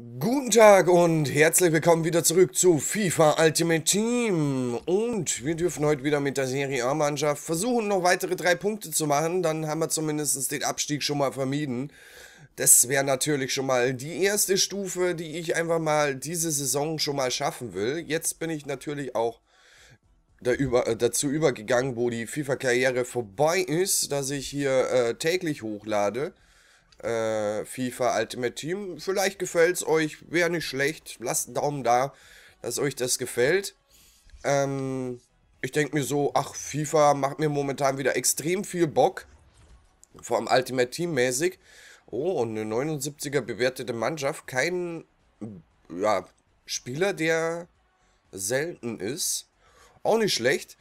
Guten Tag und herzlich willkommen wieder zurück zu FIFA Ultimate Team. Und wir dürfen heute wieder mit der Serie A-Mannschaft versuchen, noch weitere 3 Punkte zu machen. Dann haben wir zumindest den Abstieg schon mal vermieden. Das wäre natürlich schon mal die erste Stufe, die ich einfach mal diese Saison schon mal schaffen will. Jetzt bin ich natürlich auch dazu übergegangen, wo die FIFA-Karriere vorbei ist, dass ich hier täglich hochlade. FIFA Ultimate Team. Vielleicht gefällt es euch, wäre nicht schlecht. Lasst einen Daumen da, dass euch das gefällt. Ich denke mir so, ach, FIFA macht mir momentan wieder extrem viel Bock. Vor allem Ultimate Team mäßig. Oh, und eine 79er bewertete Mannschaft. Kein Spieler, der selten ist. Auch nicht schlecht.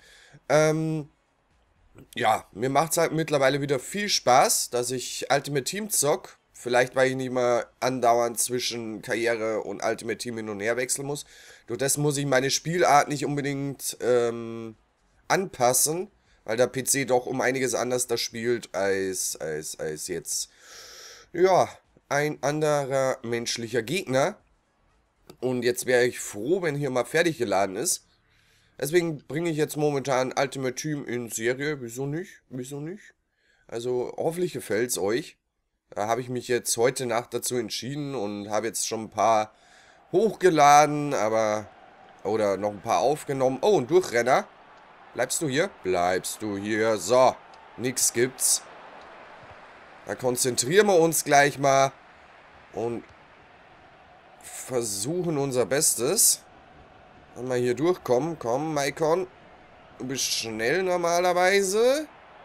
Ja, mir macht es halt mittlerweile wieder viel Spaß, dass ich Ultimate Team zock. Vielleicht, weil ich nicht mehr andauernd zwischen Karriere und Ultimate Team hin und her wechseln muss. Durch das muss ich meine Spielart nicht unbedingt anpassen, weil der PC doch um einiges anders da spielt als jetzt, ja, ein anderer menschlicher Gegner. Und jetzt wäre ich froh, wenn hier mal fertig geladen ist. Deswegen bringe ich jetzt momentan Ultimate Team in Serie. Wieso nicht? Wieso nicht? Also hoffentlich gefällt es euch. Da habe ich mich jetzt heute Nacht dazu entschieden und habe jetzt schon ein paar hochgeladen, oder noch ein paar aufgenommen. Oh, ein Durchrenner. Bleibst du hier? Bleibst du hier. So, nix gibt's. Da konzentrieren wir uns gleich mal und versuchen unser Bestes. Wenn wir hier durchkommen. Komm, Maikon. Du bist schnell normalerweise.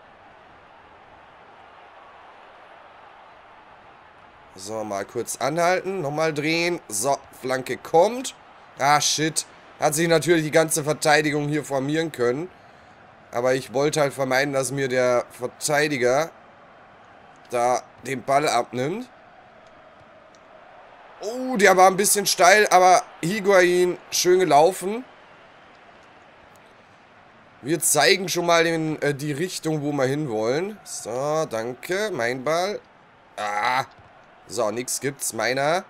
So, mal kurz anhalten. Nochmal drehen. So, Flanke kommt. Ah, shit. Hat sich natürlich die ganze Verteidigung hier formieren können. Aber ich wollte halt vermeiden, dass mir der Verteidiger da den Ball abnimmt. Oh, der war ein bisschen steil, aber Higuain schön gelaufen. Wir zeigen schon mal die Richtung, wo wir hinwollen. So, danke. Mein Ball. Ah. So, nichts gibt's. Meiner.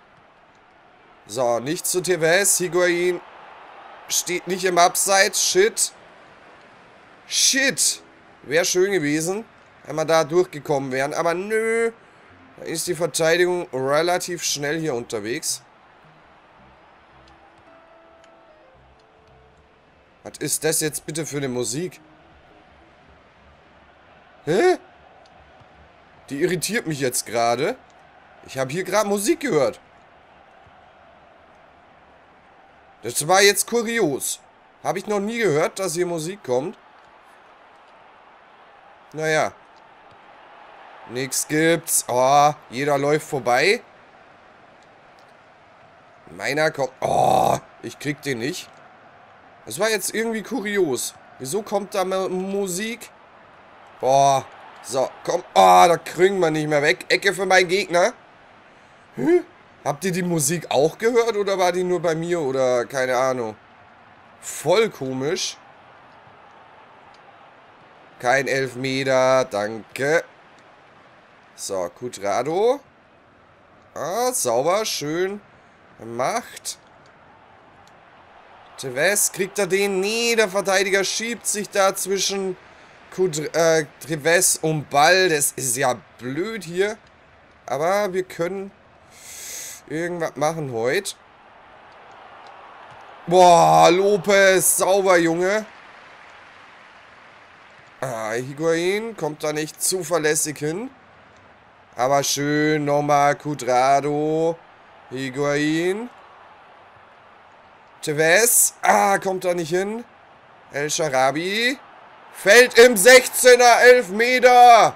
So, nichts zu Tevez. Higuain steht nicht im Abseits. Shit. Shit. Wäre schön gewesen, wenn wir da durchgekommen wären. Aber nö. Da ist die Verteidigung relativ schnell hier unterwegs. Was ist das jetzt bitte für eine Musik? Hä? Die irritiert mich jetzt gerade. Ich habe hier gerade Musik gehört. Das war jetzt kurios. Habe ich noch nie gehört, dass hier Musik kommt. Naja. Nix gibt's. Oh, jeder läuft vorbei. Meiner kommt... Oh, ich krieg den nicht. Das war jetzt irgendwie kurios. Wieso kommt da Musik? Boah. So, komm. Oh, da kriegen wir nicht mehr weg. Ecke für meinen Gegner. Habt ihr die Musik auch gehört oder war die nur bei mir oder keine Ahnung? Voll komisch. Kein Elfmeter. Danke. So, Cuadrado. Ah, sauber, schön gemacht. Tevez, kriegt er den? Nee, der Verteidiger schiebt sich da zwischen Tevez und Ball. Das ist ja blöd hier. Aber wir können irgendwas machen heute. Boah, Lopez, sauber, Junge. Ah, Higuain kommt da nicht zuverlässig hin. Aber schön, nochmal Cuadrado. Higuain. Tevez. Ah, kommt da nicht hin. El Shaarawy. Fällt im 16er, Elfmeter.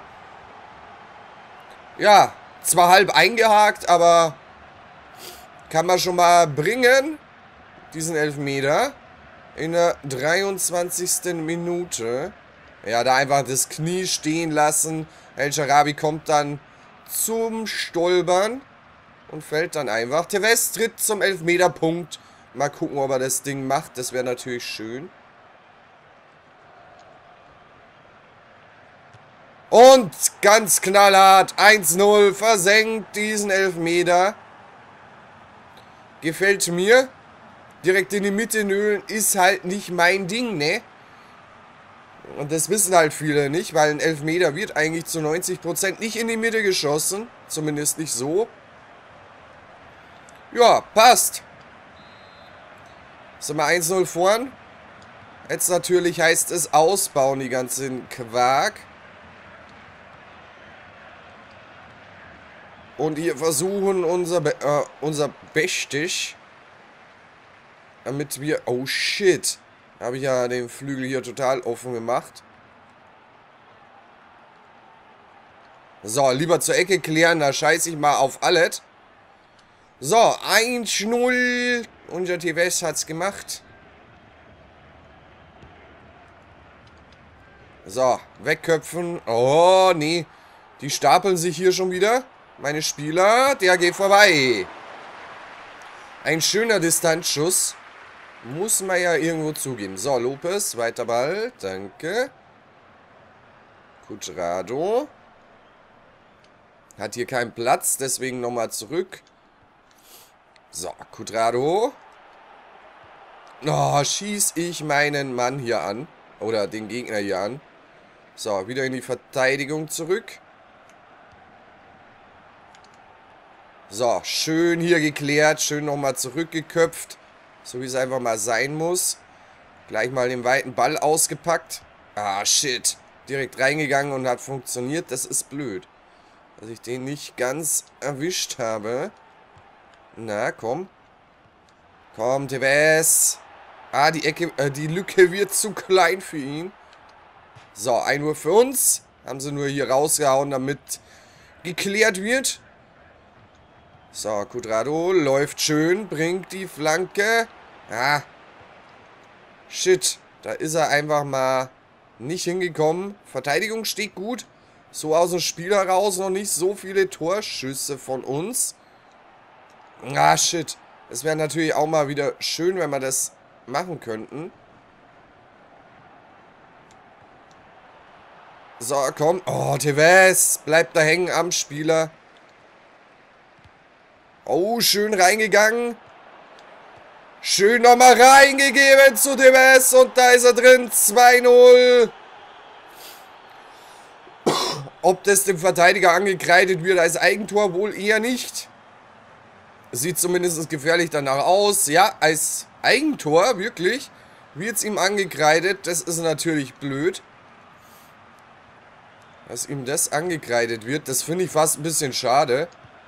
Ja, zwar halb eingehakt, aber kann man schon mal bringen. Diesen Elfmeter. In der 23. Minute. Ja, da einfach das Knie stehen lassen. El Shaarawy kommt dann zum Stolpern und fällt dann einfach. Tevez tritt zum Elfmeterpunkt. Mal gucken, ob er das Ding macht. Das wäre natürlich schön. Und ganz knallhart 1-0 versenkt diesen Elfmeter. Gefällt mir. Direkt in die Mitte nölen ist halt nicht mein Ding, ne? Und das wissen halt viele nicht, weil ein Elfmeter wird eigentlich zu 90% nicht in die Mitte geschossen. Zumindest nicht so. Ja, passt. Sind wir 1-0 vorn. Jetzt natürlich heißt es ausbauen, die ganzen Quark. Und hier versuchen unser Bestes, damit wir... Oh shit. Habe ich ja den Flügel hier total offen gemacht. So, lieber zur Ecke klären, da scheiße ich mal auf alles. So, 1-0. Unser TWS hat's gemacht. So, wegköpfen. Oh, nee. Die stapeln sich hier schon wieder. Meine Spieler, der geht vorbei. Ein schöner Distanzschuss. Muss man ja irgendwo zugeben. So, Lopez, weiter Ball. Danke. Cuadrado. Hat hier keinen Platz, deswegen nochmal zurück. So, Cuadrado. Oh, schieß ich meinen Mann hier an. Oder den Gegner hier an. So, wieder in die Verteidigung zurück. So, schön hier geklärt. Schön nochmal zurückgeköpft. So wie es einfach mal sein muss. Gleich mal den weiten Ball ausgepackt. Ah, shit. Direkt reingegangen und hat funktioniert. Das ist blöd. Dass ich den nicht ganz erwischt habe. Na, komm. Komm, Tevez. Ah, die Lücke wird zu klein für ihn. So, 1 Uhr für uns. Haben sie nur hier rausgehauen, damit geklärt wird. So, Cuadrado läuft schön, bringt die Flanke. Ah. Shit, da ist er einfach mal nicht hingekommen. Verteidigung steht gut. So aus dem Spiel heraus noch nicht so viele Torschüsse von uns. Ah, shit. Es wäre natürlich auch mal wieder schön, wenn wir das machen könnten. So, komm. Oh, Tevez bleibt da hängen am Spieler. Oh, schön reingegangen. Schön nochmal reingegeben zu Tevez. Und da ist er drin. 2-0. Ob das dem Verteidiger angekreidet wird als Eigentor, wohl eher nicht. Sieht zumindest gefährlich danach aus. Ja, als Eigentor, wirklich, wird es ihm angekreidet. Das ist natürlich blöd. Dass ihm das angekreidet wird, das finde ich fast ein bisschen schade.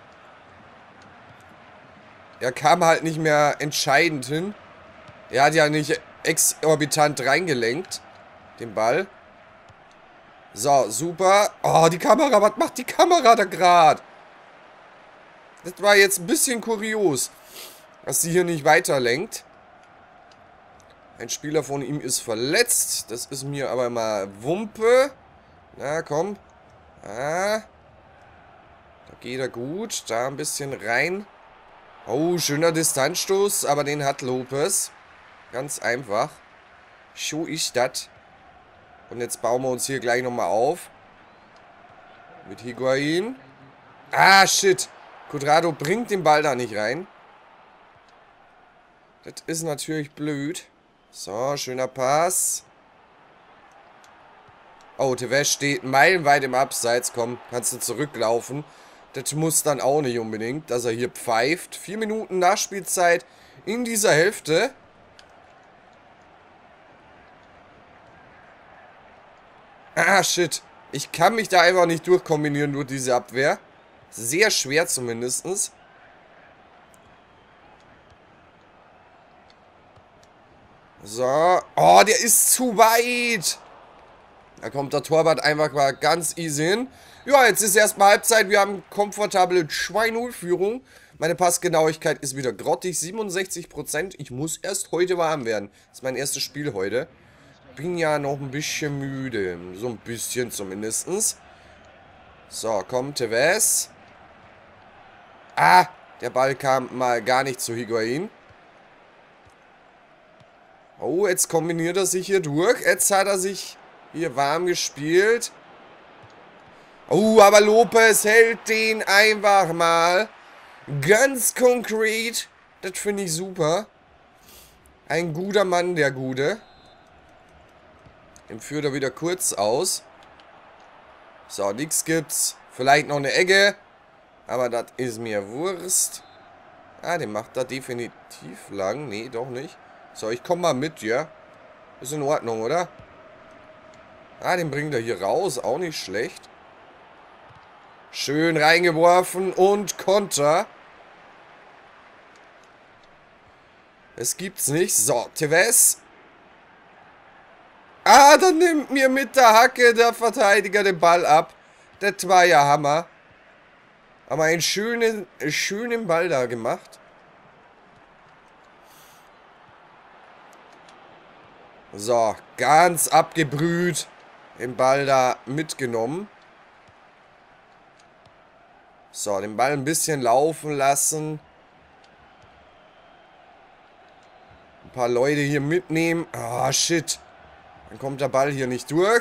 Er kam halt nicht mehr entscheidend hin. Er hat ja nicht exorbitant reingelenkt, den Ball. So, super. Oh, die Kamera, was macht die Kamera da gerade? Das war jetzt ein bisschen kurios, dass sie hier nicht weiterlenkt. Ein Spieler von ihm ist verletzt. Das ist mir aber mal Wumpe. Na, komm. Ah. Da geht er gut. Da ein bisschen rein. Oh, schöner Distanzstoß, aber den hat Lopez. Ganz einfach. So ist das. Und jetzt bauen wir uns hier gleich nochmal auf. Mit Higuain. Ah, shit. Cuadrado bringt den Ball da nicht rein. Das ist natürlich blöd. So, schöner Pass. Oh, Tevez steht meilenweit im Abseits. Komm, kannst du zurücklaufen. Das muss dann auch nicht unbedingt, dass er hier pfeift. 4 Minuten Nachspielzeit in dieser Hälfte. Ah, shit. Ich kann mich da einfach nicht durchkombinieren durch diese Abwehr. Sehr schwer zumindest. So. Oh, der ist zu weit. Da kommt der Torwart einfach mal ganz easy hin. Ja, jetzt ist erstmal Halbzeit. Wir haben komfortable 2-0-Führung. Meine Passgenauigkeit ist wieder grottig. 67%. Ich muss erst heute warm werden. Das ist mein erstes Spiel heute. Bin ja noch ein bisschen müde. So ein bisschen zumindest. So, kommt Tevez. Ah, der Ball kam mal gar nicht zu Higuain. Oh, jetzt kombiniert er sich hier durch. Jetzt hat er sich hier warm gespielt. Oh, aber Lopez hält den einfach mal ganz konkret Das finde ich super. Ein guter Mann, der Gute. Den führt er wieder kurz aus. So, nix gibt's. Vielleicht noch eine Ecke. Aber das ist mir Wurst. Ah, den macht er definitiv lang. Nee, doch nicht. So, ich komme mal mit, ja. Ist in Ordnung, oder? Ah, den bringt er hier raus. Auch nicht schlecht. Schön reingeworfen und Konter. Es gibt's nicht. So, Tevez. Ah, dann nimmt mir mit der Hacke der Verteidiger den Ball ab. Das war ja Hammer. Aber einen schönen Ball da gemacht. So, ganz abgebrüht. Den Ball da mitgenommen. So, den Ball ein bisschen laufen lassen. Ein paar Leute hier mitnehmen. Ah, shit. Dann kommt der Ball hier nicht durch.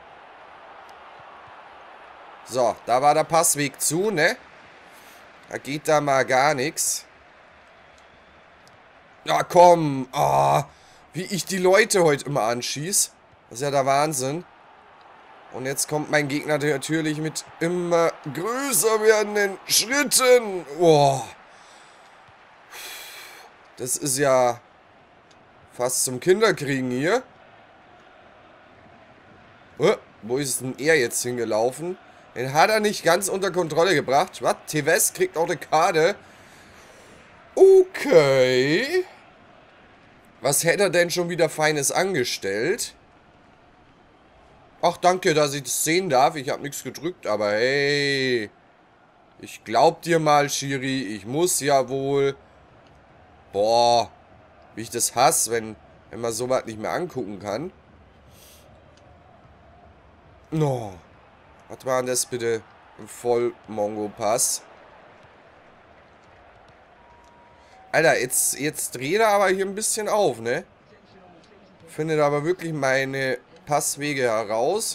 So, da war der Passweg zu, ne? Da geht da mal gar nichts. Ja, komm. Ah, wie ich die Leute heute immer anschieße. Das ist ja der Wahnsinn. Und jetzt kommt mein Gegner natürlich mit immer größer werdenden Schritten. Oh. Das ist ja fast zum Kinderkriegen hier. Oh, wo ist denn er jetzt hingelaufen? Den hat er nicht ganz unter Kontrolle gebracht. Was? Tevez kriegt auch eine Karte. Okay. Was hätte er denn schon wieder Feines angestellt? Ach, danke, dass ich das sehen darf. Ich habe nichts gedrückt, aber hey. Ich glaub dir mal, Schiri. Ich muss ja wohl. Boah. Wie ich das hasse, wenn man sowas nicht mehr angucken kann. No. Was war denn das bitte? Ein Voll-Mongo-Pass. Alter, jetzt dreht er aber hier ein bisschen auf, ne? Findet aber wirklich meine Passwege heraus.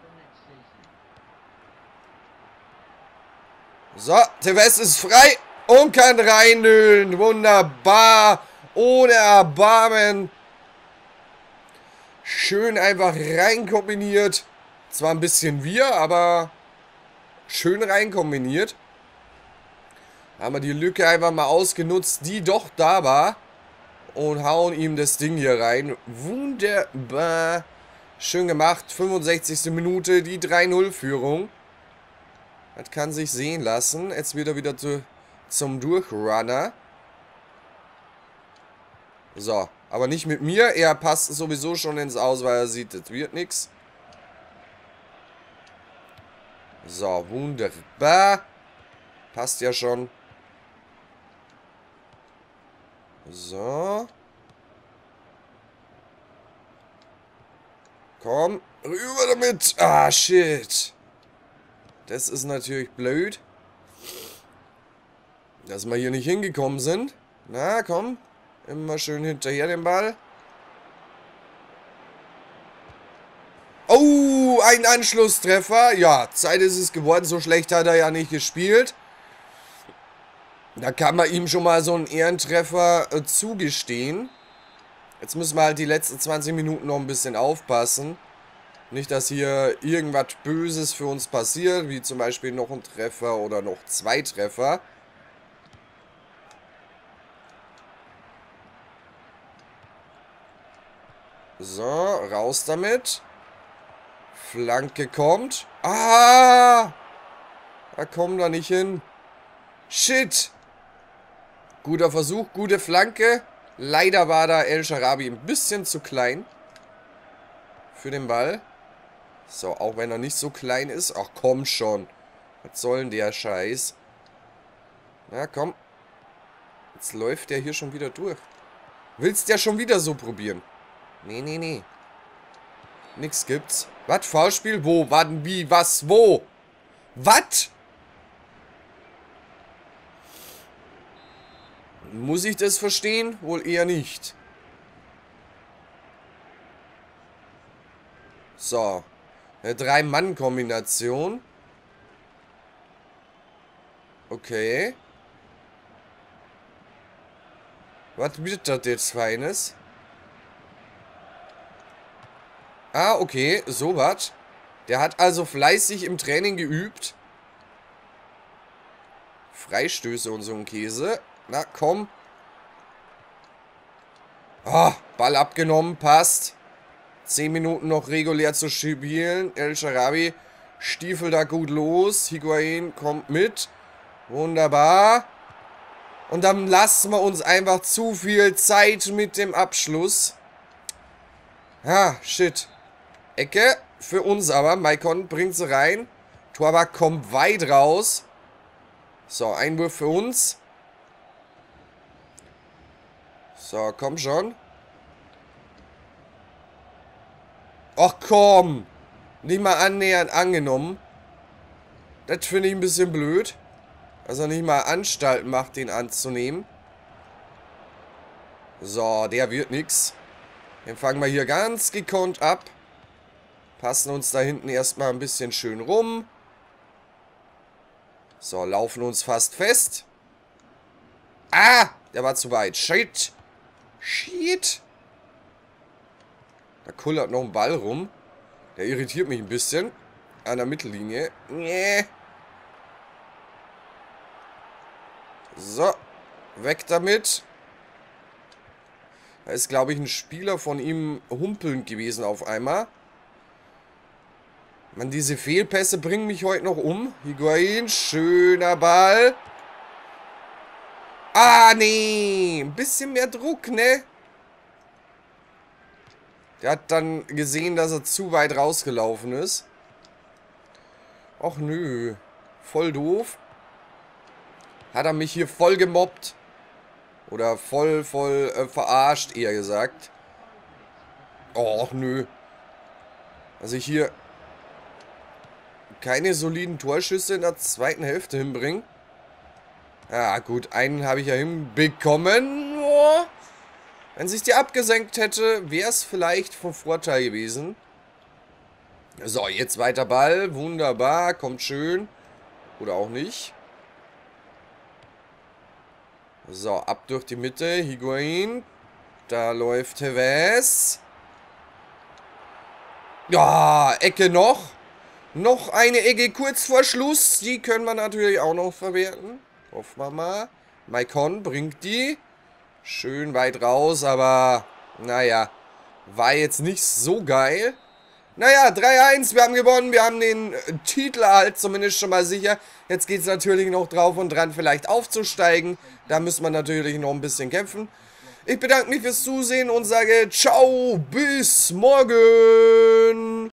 So, Tevez ist frei und kann reinhüllen. Wunderbar. Ohne Erbarmen. Schön einfach rein kombiniert. Zwar ein bisschen wir, aber schön rein kombiniert. Haben wir die Lücke einfach mal ausgenutzt, die doch da war. Und hauen ihm das Ding hier rein. Wunderbar. Schön gemacht. 65. Minute, die 3-0-Führung. Das kann sich sehen lassen. Jetzt wird er wieder zum Durchrunner. So, aber nicht mit mir. Er passt sowieso schon ins Aus, weil er sieht, das wird nichts. So, wunderbar. Passt ja schon. So. Komm, rüber damit. Ah, shit. Das ist natürlich blöd. Dass wir hier nicht hingekommen sind. Na, komm. Immer schön hinterher den Ball. Oh, ein Anschlusstreffer. Ja, Zeit ist es geworden. So schlecht hat er ja nicht gespielt. Da kann man ihm schon mal so einen Ehrentreffer zugestehen. Jetzt müssen wir halt die letzten 20 Minuten noch ein bisschen aufpassen. Nicht, dass hier irgendwas Böses für uns passiert, wie zum Beispiel noch ein Treffer oder noch 2 Treffer. So, raus damit. Flanke kommt. Ah! Da kommen wir nicht hin. Shit! Guter Versuch, gute Flanke. Leider war da El Sharabi ein bisschen zu klein für den Ball. So, auch wenn er nicht so klein ist. Ach, komm schon. Was soll denn der Scheiß? Na, komm. Jetzt läuft der hier schon wieder durch. Willst du ja schon wieder so probieren? Nee, nee, nee. Nix gibt's. Was? Foulspiel? Wo? Wann? Wie? Was? Wo? Was? Muss ich das verstehen? Wohl eher nicht. So. Eine 3-Mann-Kombination. Okay. Was wird das jetzt Feines? Ah, okay, sowas. Der hat also fleißig im Training geübt. Freistöße und so ein Käse. Na, komm. Oh, Ball abgenommen, passt. 10 Minuten noch regulär zu spielen. El Shaarawy stiefelt da gut los. Higuain kommt mit. Wunderbar. Und dann lassen wir uns einfach zu viel Zeit mit dem Abschluss. Ah, shit. Ecke für uns aber. Maicon bringt sie rein. Torwart kommt weit raus. So, Einwurf für uns. So, komm schon. Ach komm. Nicht mal annähernd angenommen. Das finde ich ein bisschen blöd. Also nicht mal Anstalten macht, den anzunehmen. So, der wird nix. Den fangen wir hier ganz gekonnt ab. Passen uns da hinten erstmal ein bisschen schön rum. So, laufen uns fast fest. Ah, der war zu weit. Shit. Shit. Da kullert noch ein Ball rum. Der irritiert mich ein bisschen. An der Mittellinie. Nee. So. Weg damit. Da ist, glaube ich, ein Spieler von ihm humpelnd gewesen auf einmal. Mann, diese Fehlpässe bringen mich heute noch um. Higuain, schöner Ball. Ah, nee. Ein bisschen mehr Druck, ne? Der hat dann gesehen, dass er zu weit rausgelaufen ist. Ach nö. Voll doof. Hat er mich hier voll gemobbt. Oder voll verarscht, eher gesagt. Och nö. Also ich hier keine soliden Torschüsse in der zweiten Hälfte hinbringen. Ja gut, einen habe ich ja hinbekommen. Oh. Wenn sich die abgesenkt hätte, wäre es vielleicht von Vorteil gewesen. So, jetzt weiter Ball. Wunderbar, kommt schön. Oder auch nicht. So, ab durch die Mitte. Higuain. Da läuft Tevez. Ja, Ecke noch. Noch eine Ecke kurz vor Schluss. Die können wir natürlich auch noch verwerten. Hoffen wir mal. Maicon bringt die. Schön weit raus, aber naja, war jetzt nicht so geil. Naja, 3-1, wir haben gewonnen, wir haben den Titel halt zumindest schon mal sicher. Jetzt geht es natürlich noch drauf und dran, vielleicht aufzusteigen. Da müssen wir natürlich noch ein bisschen kämpfen. Ich bedanke mich fürs Zusehen und sage ciao, bis morgen.